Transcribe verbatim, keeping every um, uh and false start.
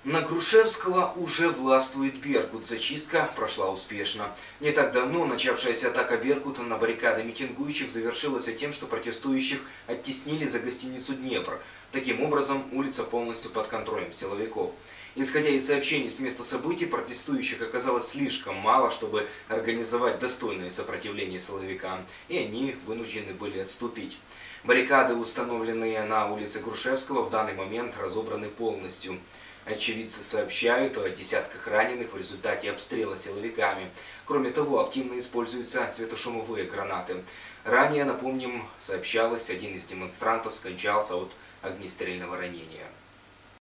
На Грушевского уже властвует «Беркут». Зачистка прошла успешно. Не так давно начавшаяся атака «Беркута» на баррикады митингующих завершилась тем, что протестующих оттеснили за гостиницу «Днепр». Таким образом, улица полностью под контролем силовиков. Исходя из сообщений с места событий, протестующих оказалось слишком мало, чтобы организовать достойное сопротивление силовикам, и они вынуждены были отступить. Баррикады, установленные на улице Грушевского, в данный момент разобраны полностью. Очевидцы сообщают о десятках раненых в результате обстрела силовиками. Кроме того, активно используются светошумовые гранаты. Ранее, напомним, сообщалось, один из демонстрантов скончался от огнестрельного ранения.